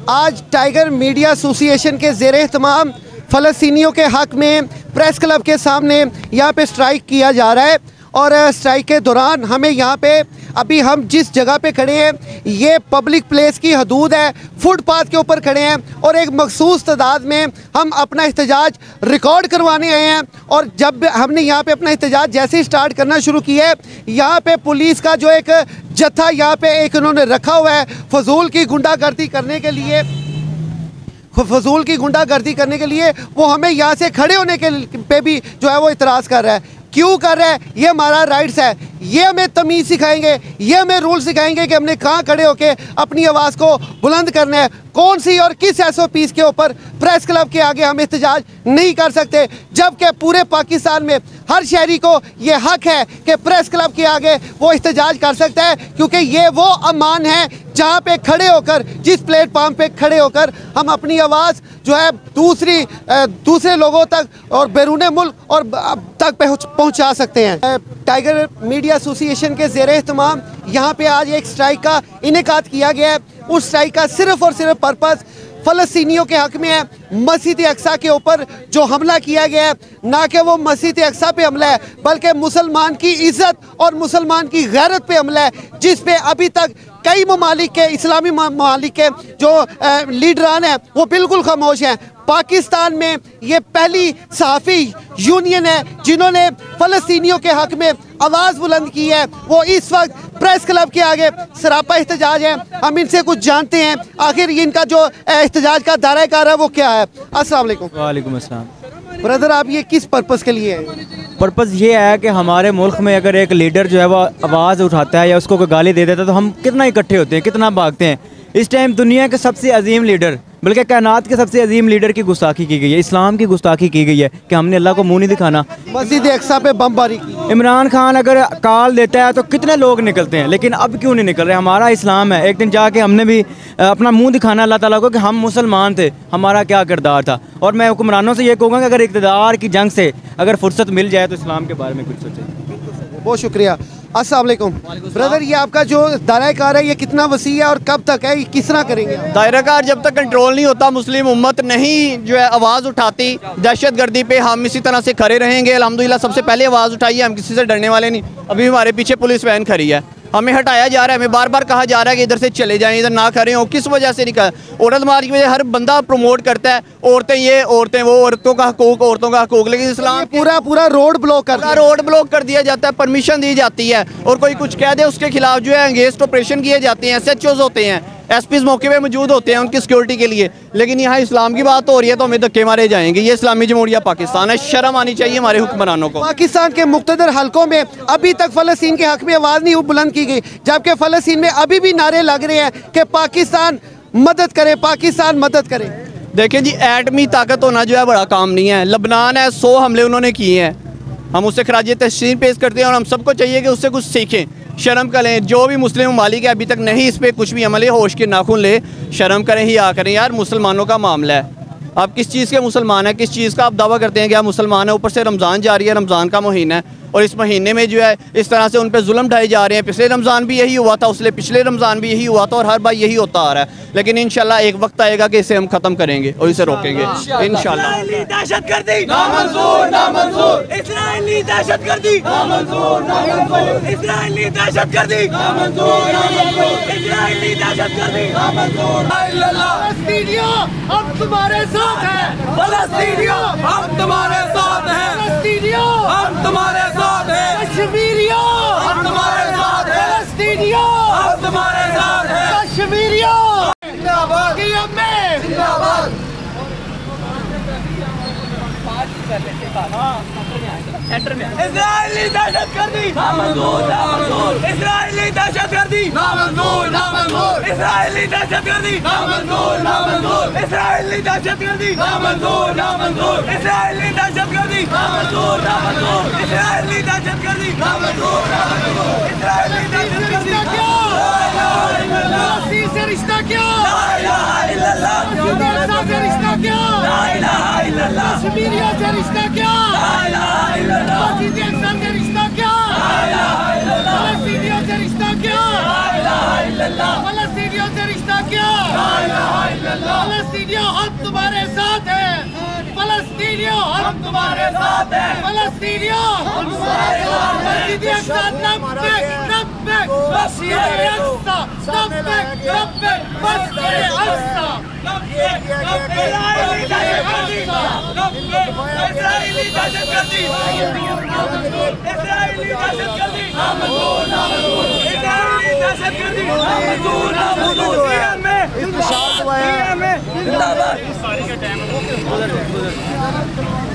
आज tiger media association के ज़ेरे एहतमाम फ़लस्तीनियों के हक़ में प्रेस क्लब के सामने यहाँ पे स्ट्राइक किया जा रहा है। और स्ट्राइक के दौरान हमें यहाँ पे अभी हम जिस जगह पे खड़े हैं ये पब्लिक प्लेस की हदूद है, फुटपाथ के ऊपर खड़े हैं और एक मखसूस तादाद में हम अपना एहतजाज रिकॉर्ड करवाने आए हैं। और जब हमने यहाँ पे अपना एहतजाज जैसे ही स्टार्ट करना शुरू किया है, यहाँ पे पुलिस का जो एक जत्था यहाँ पे एक उन्होंने रखा हुआ है फजूल की गुंडागर्दी करने के लिए, वो हमें यहाँ से खड़े होने के पे भी जो है वो इतराज़ कर रहा है। क्यों कर रहा है? ये हमारा राइट्स है, ये हमें तमीज़ सिखाएंगे, ये हमें रूल सिखाएंगे कि हमने कहाँ खड़े होकर अपनी आवाज़ को बुलंद करना है, कौन सी और किस SOPs के ऊपर प्रेस क्लब के आगे हम एहतजाज नहीं कर सकते। जबकि पूरे पाकिस्तान में हर शहरी को ये हक है कि प्रेस क्लब के आगे वो एहतजाज कर सकता है, क्योंकि ये वो अमान है जहाँ पे खड़े होकर, जिस प्लेटफॉर्म पे खड़े होकर हम अपनी आवाज़ जो है दूसरे लोगों तक और बैरून मुल्क और तक पहुँचा सकते हैं। टाइगर मीडिया एसोसिएशन के ज़ेरे एहतमाम यहाँ पे आज एक स्ट्राइक का इनेकाद किया गया है। उस स्ट्राइक का सिर्फ़ और सिर्फ पर्पज़ फ़लस्तीनियों के हक़ में है। मस्जिद अक्सा के ऊपर जो हमला किया गया है, ना कि वो मस्जिद अक्सा पे हमला है, बल्कि मुसलमान की इज़्ज़त और मुसलमान की गैरत पे हमला है, जिस पे अभी तक कई ममालिक के, इस्लामी ममालिक के जो लीडरान हैं वो बिल्कुल खामोश हैं। पाकिस्तान में ये पहली सहाफ़ी यूनियन है जिन्होंने फ़लस्तीनियों के हक़ में आवाज़ बुलंद की है। वो इस वक्त प्रेस क्लब के आगे सरापा एहतजाज है। हम इनसे कुछ जानते हैं आखिर इनका जो एहतजाज का दायरा कार है वो क्या है। अस्सलाम वालेकुम। वालेकुम अस्सलाम। ब्रदर, आप ये किस पर्पज़ के लिए हैं? पर्पज़ ये है कि हमारे मुल्क में अगर एक लीडर जो है वो आवाज़ उठाता है या उसको कोई गाली दे देता है तो हम कितना इकट्ठे होते हैं, कितना भागते हैं। इस टाइम दुनिया के सबसे अजीम लीडर, बल्कि कायनात के सबसे अजीम लीडर की गुस्ताखी की गई है, इस्लाम की गुस्ताखी की गई है कि हमने अल्लाह को मुँह नहीं दिखाना। मस्जिद अक्सा पे बमबारी की। इमरान खान अगर कॉल देता है तो कितने लोग निकलते हैं, लेकिन अब क्यों नहीं निकल रहे? हमारा इस्लाम है। एक दिन जाके हमने भी अपना मुंह दिखाना अल्लाह ताला को कि हम मुसलमान थे, हमारा क्या किरदार था। और मैं हुक्मरानों से ये कहूँगा कि अगर इक़्तिदार की जंग से अगर फुर्सत मिल जाए तो इस्लाम के बारे में कुछ सोचें। बहुत शुक्रिया। अस्सलाम वालेकुम। ब्रदर, ये आपका जो दायरा कार है ये कितना वसी है और कब तक है, किस तरह करेंगे? दायरा कार जब तक कंट्रोल नहीं होता, मुस्लिम उम्मत नहीं जो है आवाज़ उठाती दहशतगर्दी पे, हम इसी तरह से खड़े रहेंगे। अल्हम्दुलिल्लाह सबसे पहले आवाज़ उठाई है, हम किसी से डरने वाले नहीं। अभी हमारे पीछे पुलिस वैन खड़ी है, हमें हटाया जा रहा है, हमें बार बार कहा जा रहा है कि इधर से चले जाएं, इधर ना खड़े हो। किस वजह से नहीं? औरत मार की वजह हर बंदा प्रमोट करता है, औरतें ये, औरतें वो, औरतों का हकूक, औरतों का हकूक, लेकिन इस्लाम पूरा रोड ब्लॉक कर दिया जाता है, परमिशन दी जाती है, और कोई कुछ कह दे उसके खिलाफ जो है अगेंस्ट ऑपरेशन किए जाते हैं। SHOs होते हैं, SPs मौके पे मौजूद होते हैं उनकी सिक्योरिटी के लिए। लेकिन यहाँ इस्लाम की बात हो रही है तो हमें धक्के मारे जाएंगे। ये इस्लामी जमहूरिया पाकिस्तान है, शर्म आनी चाहिए हमारे हुक्मरानों को। पाकिस्तान के मुख्तलिफ हलकों में अभी तक फ़लस्तीन के हक़ में आवाज़ नहीं बुलंद की गई, जबकि फ़लस्तीन में अभी भी नारे लग रहे हैं कि पाकिस्तान मदद करे, पाकिस्तान मदद करे। देखिए जी, एटमी ताकत होना जो है बड़ा काम नहीं है। लबनान है, 100 हमले उन्होंने किए हैं, हम उससे खराज तहसीन पेश करते हैं और हम सबको चाहिए कि उससे कुछ सीखें, शर्म करें। जो भी मुस्लिम ममालिक है अभी तक नहीं इस पर कुछ भी अमल है, होश के नाखून ले, शर्म करें ही आ करें। यार मुसलमानों का मामला है, आप किस चीज़ के मुसलमान हैं, किस चीज़ का आप दावा करते हैं कि आप मुसलमान हैं? ऊपर से रमज़ान जा रही है, रमज़ान का महीना है, और इस महीने में जो है इस तरह से उन पर जुल्म ढाए जा रहे हैं। पिछले रमज़ान भी यही हुआ था, उससे पिछले रमज़ान भी यही हुआ था, और हर बार यही होता आ रहा है। लेकिन इंशाल्लाह एक वक्त आएगा कि इसे हम ख़त्म करेंगे और इसे रोकेंगे इंशाल्लाह। दहशतगर्दी नामंजूर, नामंजूर। इस्राएली दहशतगर्दी नामंजूर, नामंजूर। इस्राएली दहशतगर्दी नामंजूर, नामंजूर। इस्राएली दहशतगर्दी नामंजूर। फ़लस्तीनियों, हम तुम्हारे साथ हैं। फ़लस्तीनियों, हम तुम्हारे साथ हैं। फ़लस्तीनियों, हम तुम्हारे साथ हैं। कश्मीरियों, हम तुम्हारे साथ हैं। फ़लस्तीनियों, हम तुम्हारे साथ हैं। कश्मीरियों, जिंदाबाद, जिंदाबाद। इस्राएली दहशतगर्दी नामंजूर, नामंजूर। इस्राएली दहशतगर्दी नामंजूर, नामंजूर। इस्राएली दहशतगर्दी नामंजूर, नामंजूर। इस्राएली दहशतगर्दी नामंजूर, नामंजूर। इस्राएली दहशतगर्दी नामंजूर, नामंजूर। इस्राएली दहशतगर्दी नामंजूर, नामंजूर। इस्राएली दहशतगर्दी से रिश्ता क्या? ला इलाहा इल्लल्लाह। से रिश्ता क्या? ला इलाहा इल्लल्लाह। कश्मीरियों से रिश्ता क्या? ला इलाहा इल्लल्लाह। मस्जिद अक्सा से रिश्ता क्या? ला इलाहा इल्लल्लाह। फ़लस्तीनियों से रिश्ता क्या? ला इलाहा इल्लल्लाह फलस्तीनियों से रिश्ता क्या? ला इलाहा इल्लल्लाह फलस्तीनियों हम तुम्हारे साथ हैं। फलस्तीनियों हम तुम्हारे साथ हैं फलस्तीनियों हम तुम्हारे साथ हैं मस्जिद अक्सा नब्बे नब्बे मस्जिद अक्सा नब्बे नब्बे मस्जिद अक्सा इजरायली दहशतगर्दी इजरायली दहशतगर्दी इजरायली दहशतगर्दी नामंजूर नामंजूर इजरायली दहशतगर्दी नामंजूर नामंजूर जिंदाबाद